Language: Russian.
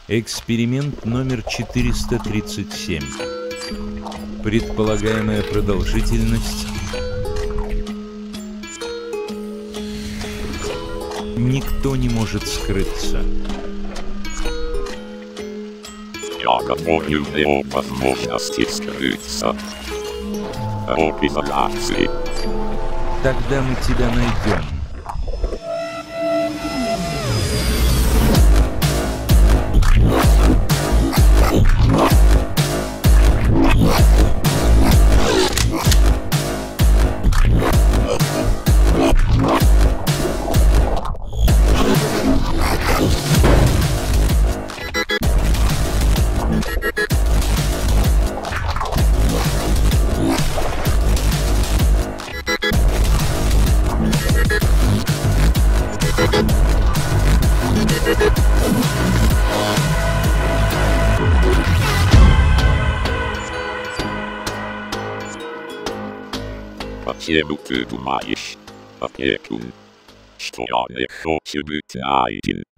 Эксперимент номер 437. Предполагаемая продолжительность. Никто не может скрыться. Я говорю не о возможности скрыться, а об изоляции. Тогда мы тебя найдем. Почему ты думаешь, опекун, что я не хочу быть найден?